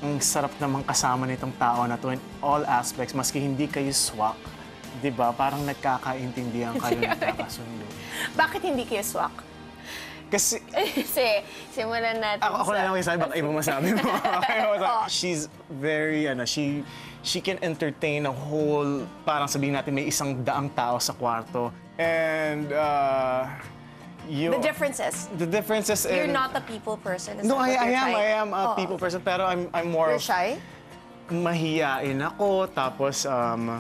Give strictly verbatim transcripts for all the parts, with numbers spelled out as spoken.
ang sarap naman kasama nitong tao na to in all aspects, maski hindi kayo swak. Di ba? Parang nagkakaintindihan kayo, nagkakasundo. Bakit hindi kayo swak? Kasi... Kasi, simulan natin Ako, ako na lang yung sabi, baka ibang masabi mo. Oh. She's very, ano, she, she can entertain a whole, parang sabihin natin, may isang daang tao sa kwarto. And, uh, you... The differences. The differences in... You're not a people person. Is No, that I, what I you're am, trying? I am a Oh. people person, pero I'm, I'm more You're of... shy? Mahiyain ako, tapos, um,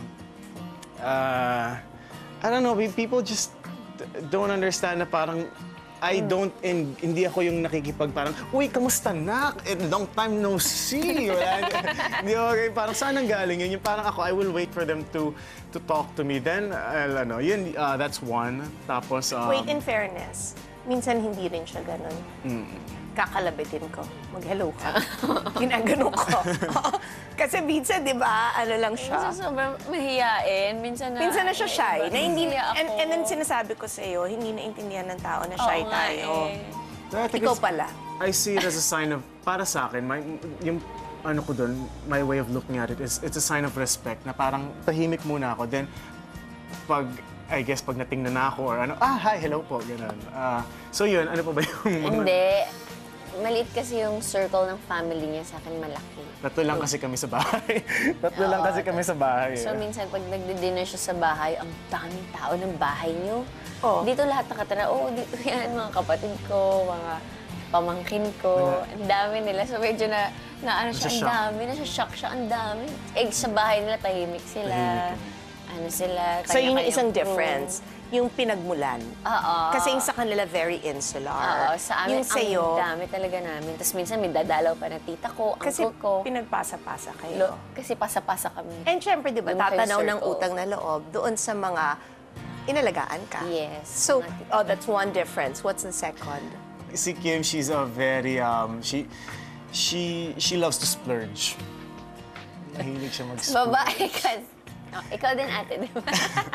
uh, I don't know, people just don't understand na parang, I don't, in, hindi ako yung nakikipag parang, uy, kamusta nak? Eh, long time no see. Wala, hindi ako, parang saan ang galing yun? Yung parang ako, I will wait for them to to talk to me. Then, I'll, ano, yun, uh, that's one. Tapos, um, Wait, in fairness, minsan hindi rin siya ganun. Mm. Kakalabitin ko. Mag-hello ka. Ginagano ko. Kasi minsan, di ba, ano lang siya. Minsan sobrang mahiyain. Minsan na... Minsan na siya shy. Na hindi, Mahiya and, ako. and then sinasabi ko sa'yo, hindi naintindihan ng tao na shy Oo nga tayo. eh. I think Ikaw it's- pala. I see it as a sign of, para sa akin, my, yung ano ko doon, my way of looking at it is, it's a sign of respect na parang tahimik muna ako. Then, pag, I guess, pag natingnan na ako or ano, ah, hi, hello po, gano'n. Ah, so yun, ano pa ba yung mga... Hindi. Maliit kasi yung circle ng family niya sa akin malaki. Tatlo lang kasi kami sa bahay. Tatlo lang Oo, kasi kami sa bahay. So eh. minsan pag nagdi-dinner siya sa bahay, ang daming tao ng bahay niyo. Oh. Dito lahat nakatira, oh, dito yan, mga kapatid ko, mga pamangkin ko. Ang dami nila. So medyo na, na ano siya, ang Nasya-shock. dami. Nasa-shock siya, ang dami. Eh, sa bahay nila, tahimik sila. Ano sila, So yun yung kanya-kanyang isang room. difference. Yung pinagmulan. Oo. Kasi yung sa kanila, very insular. Oo, sa amin, yung sa'yo, ang dami talaga namin. Tapos minsan may dadalaw pa na tita ko, kasi uncle ko. pinagpasa-pasa Lo, kayo. kasi pasa-pasa kami. And syempre, di ba, Lumaki yung tatanaw ng circle. utang na loob doon sa mga inalagaan ka. Yes. So, mga tita. oh, that's one difference. What's the second? Si Kim, she's a very, um, she, she, she loves to splurge. Mahilig siya mag-splurge. Babae ka. Oh, ikaw din ate, di ba?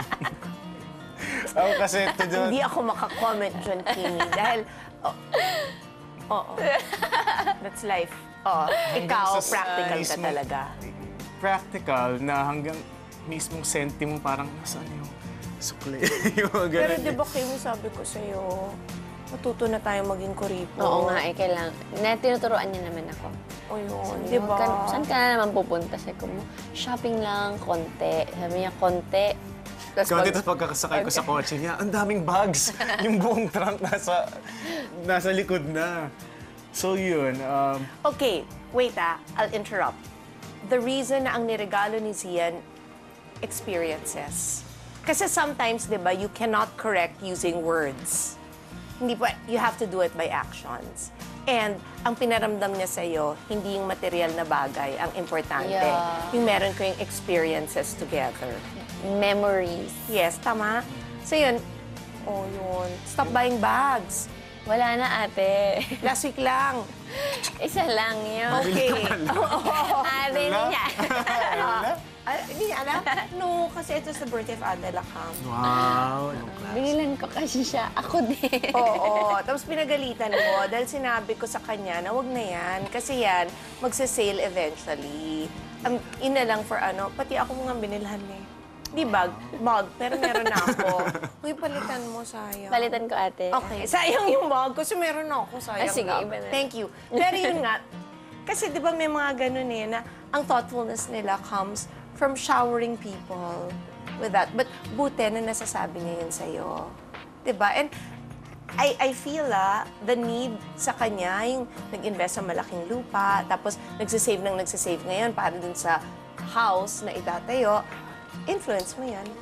Ako kasi, to do, Hindi ako makakomment dyan, Kimi, dahil, oh, oo, that's life. Oh, ikaw, sa- practical ka mismo- talaga. practical na hanggang mismong senti mo parang nasaan yung sukli. yung mga Pero ganun di eh. ba, Kimi, sabi ko sa'yo, matuto na tayo maging kuripo. Oo nga, eh, kailangan. Na, tinuturoan niya naman ako. O yun, Sabi di niya, ba? "Huwag ka- Saan ka na naman pupunta? Sabi ko mo, shopping lang, konti. Sabi niya, konti. Tapos Kaya pag- dito pagkakasakay ko sa kotse niya, ang daming bags. Yung buong trunk nasa, nasa likod na. So yun, um, Okay, wait ah, I'll interrupt. The reason na ang niregalo ni Zian, experiences. Kasi sometimes, di ba, you cannot correct using words. Hindi pa, you have to do it by actions. And ang pinaramdam niya sa'yo, hindi yung material na bagay ang importante. Yeah. Yung meron ko yung experiences together. memories. Yes, tama? So yun, oh yun, stop buying bags. Wala na ate. Last week lang. Isa lang yun. Okay. Ate, hindi niya. Ah, Hindi niya alam? No, kasi ito sa birthday of Adela Cam. wow, anong class. Bigilan ko kasi siya. Ako din. Oo, tapos pinagalitan mo dahil sinabi ko sa kanya na wag na yan. Kasi yan, magsa-sale eventually. Um, ina lang for ano, pati ako mga binilhan eh. Di bag, mug, pero meron na ako. Uy, palitan mo, sayang. Palitan ko ate. Okay, sayang yung mug kasi meron na ako, sayang. Ah, sige, lang. iba na. Thank you. Pero yun nga, kasi di ba may mga ganun eh, na ang thoughtfulness nila comes from showering people with that. But buti na nasasabi niya yun sa'yo. Di ba? And I, I feel ah, the need sa kanya, yung nag-invest sa malaking lupa, tapos nagsisave ng nagsisave ngayon para dun sa house na itatayo, influence mo yan.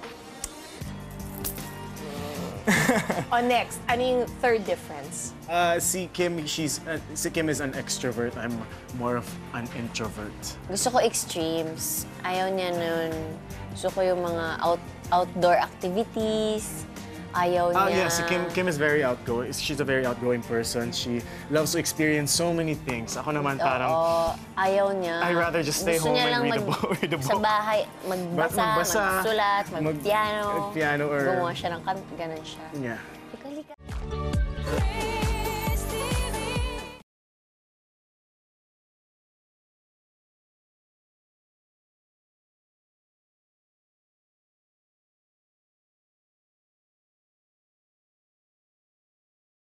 O next, ano yung third difference? Uh, si Kim, she's, uh, si Kim is an extrovert. I'm more of an introvert. Gusto ko extremes. Ayaw niya nun. Gusto ko yung mga out, outdoor activities. Ayaw Ah, niya. yeah, si Kim, Kim is very outgoing. She's a very outgoing person. She loves to experience so many things. Ako naman parang, Oo, ayaw niya. I'd rather just stay Gusto home niya and lang read a mag- book- read a Sa book. bahay, magbasa, Magbasa, magsulat, mag- mag-piano. mag-piano or- Gumawa siya ng kanta, ganun siya. yeah.